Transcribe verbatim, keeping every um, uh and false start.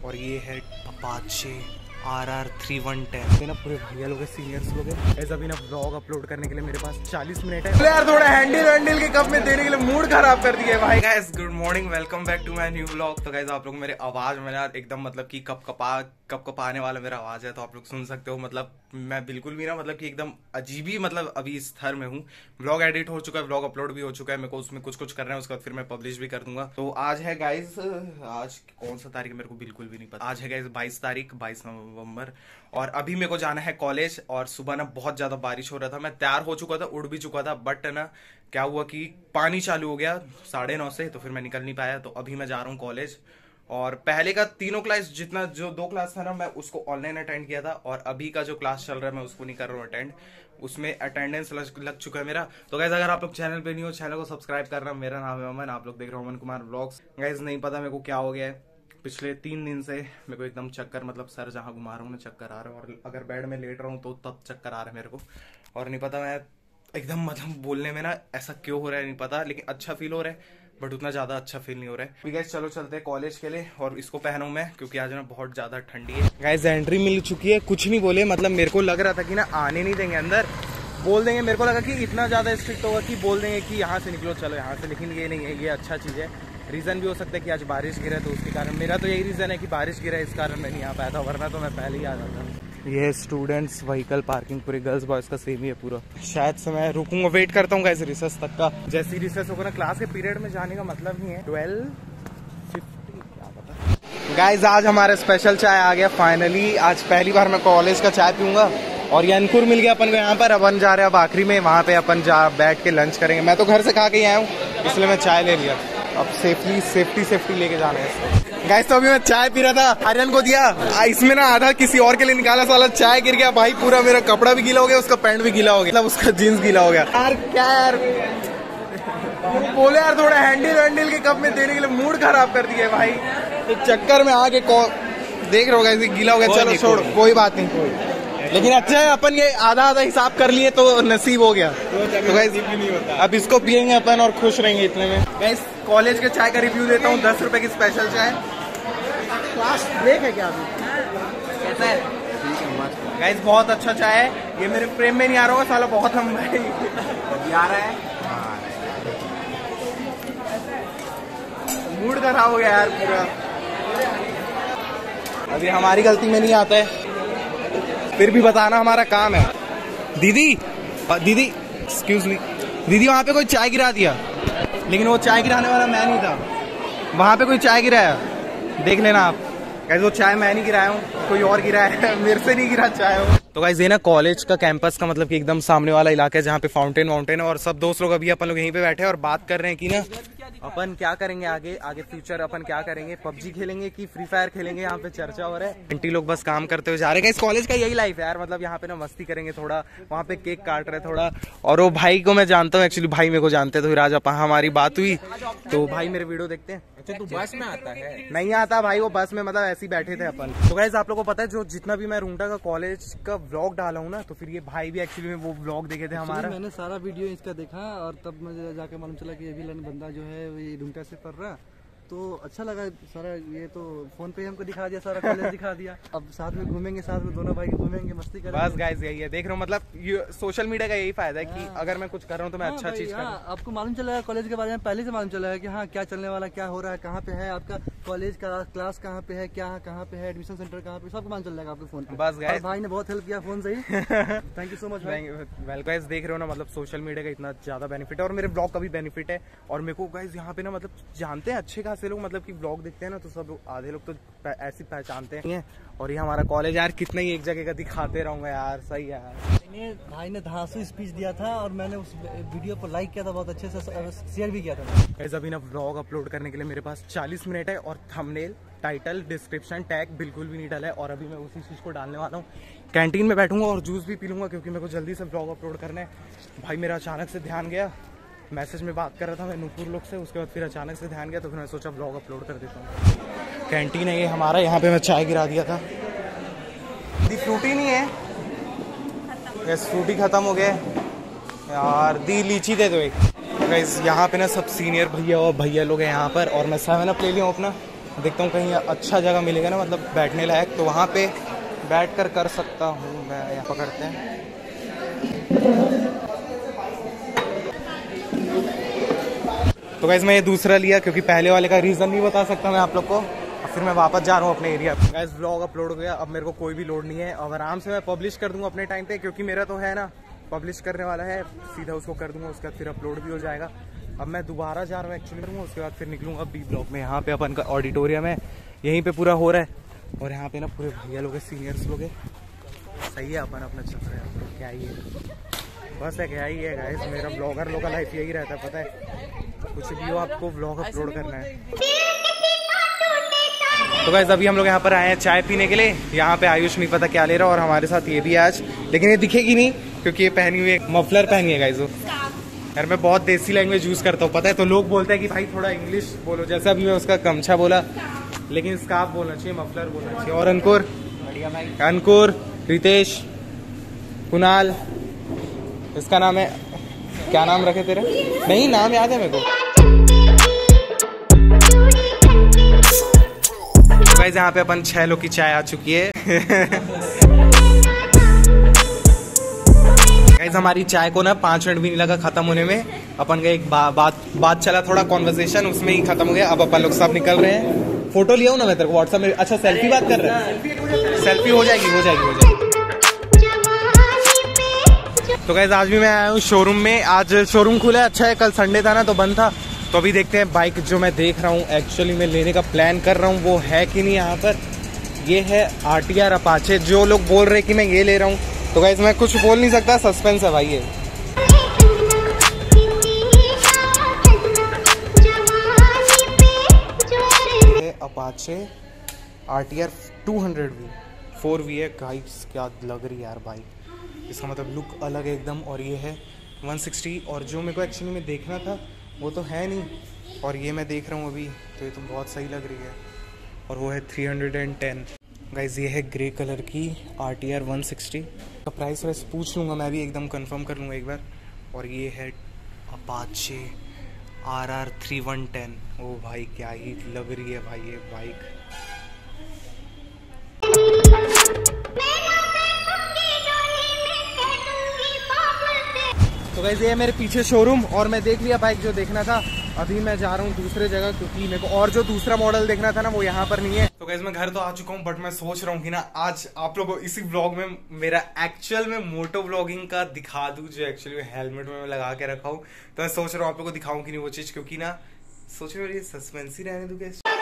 और ये है Apache R R three one ten. ना पूरे भैया लोग सीनियर्स लोग हैं। ऐसा भी ना ब्लॉग अपलोड करने के लिए मेरे पास चालीस मिनट है यार। थोड़ा हैंडल वैंडल के कप में देने के लिए मूड खराब कर दिया भाई। Guys good morning, welcome back to my new blog. तो गाइस आप लोग मेरे आवाज में यार एकदम मतलब कि कप कपा कप कपाने वाला मेरा आवाज है, तो आप लोग सुन सकते हो। मतलब मैं बिल्कुल भी ना मतलब कि एकदम अजीब ही मतलब अभी इस स्तर में हूँ। ब्लॉग एडिट हो चुका है, ब्लॉग अपलोड भी हो चुका है, मेरे को उसमें कुछ कुछ करना है, उसके बाद फिर मैं पब्लिश भी कर दूंगा। तो आज है गाइस, आज कौन सा तारीख मेरे को बिल्कुल भी नहीं पता। आज है गाइस बाईस तारीख, बाईस नवंबर, और अभी मेरे को जाना है कॉलेज। और सुबह ना बहुत ज्यादा बारिश हो रहा था, मैं तैयार हो चुका था, उड़ भी चुका था, बट ना क्या हुआ कि पानी चालू हो गया साढ़े नौ से, तो फिर मैं निकल नहीं पाया। तो अभी मैं जा रहा हूँ कॉलेज। और पहले का तीनों क्लास, जितना जो दो क्लास था ना, मैं उसको ऑनलाइन अटेंड किया था, और अभी का जो क्लास चल रहा है मैं उसको नहीं कर रहा हूँ अटेंड। उसमें अटेंडेंस लग, लग चुका है मेरा। तो गाइस अगर आप लोग चैनल पे नहीं हो, चैनल को सब्सक्राइब करना। मेरा नाम है अमन, आप लोग देख रहे हो अमन कुमार व्लॉग्स। गाइस नहीं पता मेरे को क्या हो गया है, पिछले तीन दिन से मेरे को एकदम चक्कर, मतलब सर जहाँ घुमा रहा हूँ ना चक्कर आ रहा है, और अगर बेड में लेट रहा हूँ तो तब चक्कर आ रहा है मेरे को। और नहीं पता मैं एकदम मतलब बोलने में ना ऐसा क्यों हो रहा है नहीं पता, लेकिन अच्छा फील हो रहा है, बट उतना ज्यादा अच्छा फील नहीं हो रहा है। गाइस चलो चलते हैं कॉलेज के लिए, और इसको पहनूं मैं क्योंकि आज ना बहुत ज्यादा ठंडी है। गाइस एंट्री मिल चुकी है, कुछ नहीं बोले, मतलब मेरे को लग रहा था कि ना आने नहीं देंगे अंदर, बोल देंगे। मेरे को लगा कि इतना ज्यादा स्ट्रिक्ट होगा कि बोल देंगे कि यहाँ से निकलो, चलो यहाँ से, लेकिन ये नहीं है, ये अच्छा चीज है। रीजन भी हो सकता है कि आज बारिश गिरा, तो उसके कारण, मेरा तो यही रीजन है कि बारिश गिरा, इस कारण मैं नहीं आ पाया था, वरना तो मैं पहले ही आ जाता। ये स्टूडेंट्स व्हीकल पार्किंग पूरे गर्ल्स बॉयज का सेम ही है पूरा। शायद से मैं रुकूंगा, वेट करता हूँ गाइस रिसेस तक का। जैसे रिसेस होगा ना, क्लास के पीरियड में जाने का मतलब नहीं है। ट्वेल्व फिफ्टी क्या पता। गाइस आज हमारा स्पेशल चाय आ गया फाइनली। आज पहली बार मैं कॉलेज का चाय पीऊंगा, और ये अंकुर मिल गया अपन को यहाँ पर। अपन जा रहे हैं अब आखिरी में, वहाँ पे अपन जा बैठ के लंच करेंगे। मैं तो घर से खा के ही आया हूँ, इसलिए मैं चाय ले लिया। अब सेफली सेफ्टी सेफ्टी लेके जाना है इसको। गाइस तो अभी मैं चाय पी रहा था, आर्यन को दिया, इसमें ना आधा किसी और के लिए निकाला, साला चाय गिर गया भाई, पूरा मेरा कपड़ा भी गीला हो गया, उसका पैंट भी गीला हो गया, मतलब उसका जीन्स गीला हो गया। यार क्या यार बोले यार, थोड़ा हैंडल वैंडल के कप में देने के लिए मूड खराब कर दिया भाई। तो चक्कर में आके देख रहे हो गाइस गीला हो गया। चलो छोड़, कोई बात नहीं, लेकिन अच्छा है अपन ये आधा आधा हिसाब कर लिए तो नसीब हो गया। तो गाइस अब इसको पियेंगे अपन और खुश रहेंगे इतने में। गाइस कॉलेज के चाय का रिव्यू देता हूँ, दस रुपए की स्पेशल चाय। क्लास ब्रेक है क्या अभी? कैसा है? गाइस बहुत अच्छा चाय है। ये मेरे फ्रेम में नहीं आ रहा होगा साला, बहुत हम भाई आ रहा है। मूड खराब हो गया यार पूरा। अभी हमारी गलती में नहीं आता है, फिर भी बताना हमारा काम है। दीदी दीदी एक्सक्यूज मी दीदी, वहाँ पे कोई चाय गिरा दिया, लेकिन वो चाय गिराने वाला मैं नहीं था। वहाँ पे कोई चाय गिराया, देख लेना आप। गाइस वो चाय मैं नहीं गिराया हूँ, कोई और गिराया है, मेरे से नहीं गिरा चाय वो। तो गाइस ये ना कॉलेज का कैंपस का मतलब कि एकदम सामने वाला इलाका है, जहाँ पे फाउंटेन वाउंटेन है, और सब दोस्त लोग अभी अपन लोग यहीं पे बैठे हैं और बात कर रहे हैं कि ना अपन क्या करेंगे आगे आगे फ्यूचर, अपन क्या करेंगे, पबजी खेलेंगे कि फ्री फायर खेलेंगे। यहाँ पे चर्चा हो रहा है, आंटी लोग बस काम करते हुए जा रहे हैं। इस कॉलेज का यही लाइफ है यार, मतलब यहाँ पे ना मस्ती करेंगे थोड़ा, वहाँ पे केक काट रहे थोड़ा। और वो भाई को मैं जानता हूँ, एक्चुअली भाई मेरे को जानते हैं, तो फिर आज अपन हमारी बात हुई, तो भाई मेरे वीडियो देखते हैं। अच्छा तू बस में आता है? नहीं आता भाई, वो बस में मतलब ऐसे ही बैठे थे अपन। तो गाइस आप लोगों को पता है, जो जितना भी मैं रूंटा का कॉलेज का व्लॉग डाला हूँ ना, तो फिर ये भाई भी एक्चुअली में वो व्लॉग देखे थे हमारा। मैंने सारा वीडियो इसका देखा, और तब मुझे जाके मालूम चला कि ये भी बंदा जो है ये रूंटा से पढ़ रहा, तो अच्छा लगा सारा। ये तो फोन पे हमको दिखा दिया, सारा कॉलेज दिखा दिया। अब साथ में घूमेंगे, साथ में दोनों भाई घूमेंगे, मस्ती करेंगे। बस गाइस यही है, देख रहे हो, मतलब सोशल मीडिया का यही फायदा है कि अगर मैं कुछ कर रहा हूँ तो मैं अच्छा चीज कर रहा हूँ। आपको मालूम चला है कॉलेज के बारे में, पहले से मालूम चला है कि हाँ क्या चलने वाला, क्या हो रहा है, कहाँ पे है आपका कॉलेज का क्लास, कहाँ पे है, क्या कहाँ पे है, एडमिशन सेंटर कहाँ पे, सबको मालूम चल जाएगा आपके फोन पे। बस गाइस भाई ने बहुत हेल्प किया फोन से ही, thank you so much. Well guys देख रहे हो ना, मतलब सोशल मीडिया का इतना ज्यादा बेनिफिट है, और मेरे ब्लॉग का भी बेनिफिट है। और मेरे को गाइस यहाँ पे ना मतलब जानते हैं अच्छे खासे लोग, मतलब की ब्लॉग देखते हैं ना, तो सब आधे लोग तो ऐसे पहचानते हैं। और ये हमारा कॉलेज यार, कितना ही एक जगह का दिखाते रहूंगा यार, सही है यार। भाई ने धांसू स्पीच दिया था, और मैंने उस वीडियो पर लाइक किया था, बहुत अच्छे से शेयर भी किया था। गाइस अभी ना व्लॉग अपलोड करने के लिए मेरे पास चालीस मिनट है, और थंबनेल, टाइटल, डिस्क्रिप्शन, टैग बिल्कुल भी नहीं डाला है, और अभी मैं उसी चीज को डालने वाला हूँ। कैंटीन में बैठूंगा और जूस भी पी लूंगा, क्योंकि मेरे को जल्दी से व्लॉग अपलोड करना है। भाई मेरा अचानक से ध्यान गया, मैसेज में बात कर रहा था मैं नूपुर लोग से, उसके बाद फिर अचानक से ध्यान गया, तो फिर मैं सोचा व्लॉग अपलोड कर देता हूँ। कैंटीन है ये हमारा, यहाँ पे मैं चाय गिरा दिया था। दी फ्रूटी नहीं है, यस फ्रूटी खत्म हो गया यार। दी लीची दे दो एक। गाइस यहाँ पे ना सब सीनियर भैया और भैया लोग हैं यहाँ पर, और मैं सेवन अप ले लिया हूँ अपना। देखता हूँ कहीं अच्छा जगह मिलेगा ना, मतलब बैठने लायक, तो वहाँ पे बैठ कर कर सकता हूँ मैं। यहाँ पकड़ते हैं। तो गाइस मैं ये दूसरा लिया क्योंकि पहले वाले का रीज़न नहीं बता सकता मैं आप लोग को। अब फिर मैं वापस जा रहा हूँ अपने एरिया। गाइस व्लॉग अपलोड हो गया, अब मेरे को कोई भी लोड नहीं है। अब आराम से मैं पब्लिश कर दूंगा अपने टाइम पे, क्योंकि मेरा तो है ना पब्लिश करने वाला है, सीधा उसको कर दूंगा, उसके बाद फिर अपलोड भी हो जाएगा। अब मैं दोबारा जा रहा हूँ एक्चुअली करूँगा, उसके बाद फिर निकलूँगा बी ब्लॉक में। यहाँ पे अपन का ऑडिटोरियम है, यहीं पे पूरा हो रहा है, और यहाँ पे ना पूरे भैया लोग हैं, सीनियर्स लोग हैं। सही है, अपन अपना चल रहा है। क्या ही है, बस है, क्या ही है गाइस। मेरा ब्लॉगर लोग का लाइफ यही रहता है, पता है, कुछ भी हो आपको व्लॉग अपलोड करना है। तो गाइस अभी हम लोग यहाँ पर आए हैं चाय पीने के लिए। यहाँ पे आयुष नहीं पता क्या ले रहा, और हमारे साथ ये भी है आज, लेकिन ये दिखेगी नहीं क्योंकि ये पहनी हुई एक मफलर पहनी है गाइस। यार मैं बहुत देसी लैंग्वेज यूज करता हूँ, पता है, तो लोग बोलते हैं कि भाई थोड़ा इंग्लिश बोलो, जैसे अभी मैं उसका गमछा बोला, लेकिन स्कार्फ बोलना चाहिए, मफलर बोलना चाहिए। और अंकुर, अंकुर, रितेश, कुणाल, इसका नाम है, क्या नाम रखे तेरा? नहीं, नाम याद है मेरे को। तो गाइस यहाँ पे अपन छह लोग की चाय आ चुकी है। गाइस हमारी चाय को ना पांच मिनट भी नहीं लगा खत्म होने में। अपन का एक बा, बात बात चला, थोड़ा कॉन्वर्सेशन, उसमें ही खत्म हो गया। अब अपन लोग सब निकल रहे हैं। फोटो लिया हूँ ना मैं तेरे को व्हाट्सएप में। अच्छा सेल्फी बात कर रहा है, सेल्फी हो जाएगी हो जाएगी हो जाएगी। तो गाइस आज भी मैं आया हूँ शोरूम में। आज शोरूम खुला है, अच्छा है, कल संडे था ना तो बंद था। तो अभी देखते हैं बाइक जो मैं देख रहा हूँ, एक्चुअली मैं लेने का प्लान कर रहा हूँ, वो है कि नहीं यहाँ पर। ये है आर टी आर अपाचे। जो लोग बोल रहे कि मैं ये ले रहा हूँ, तो गाइस मैं कुछ बोल नहीं सकता, सस्पेंस है भाई। ये Apache R T R two hundred V four V है गाइस। क्या लग रही है यार बाइक, इसका मतलब लुक अलग है एकदम। और ये है वन सिक्सटी, और जो मेरे को एक्चुअली में देखना था वो तो है नहीं, और ये मैं देख रहा हूँ अभी, तो ये तो बहुत सही लग रही है। और वो है थ्री हंड्रेड टेन गाइस। ये है ग्रे कलर की R T R one sixty का प्राइस वैस पूछ लूँगा मैं भी, एकदम कंफर्म कर लूँगा एक बार। और ये है Apache R R three one ten. ओ भाई क्या ही लग रही है भाई ये बाइक। तो गाइस ये है मेरे पीछे शोरूम, और मैं देख लिया बाइक जो देखना था। अभी मैं जा रहा हूँ दूसरे जगह, क्योंकि मेरे को और जो दूसरा मॉडल देखना था ना वो यहाँ पर नहीं है। तो गाइस मैं घर तो आ चुका हूँ, बट मैं सोच रहा हूँ कि ना आज आप लोगों को इसी ब्लॉग में मेरा एक्चुअल में मोटो ब्लॉगिंग का दिखा दूँ, जो एक्चुअली हेलमेट में मैं लगा के रखा हूँ। तो मैं सोच रहा हूँ आप लोगों को दिखाऊँ कि नहीं वो चीज़, क्योंकि ना सोच रहे हो ये सस्पेंस ही रहने दूँ।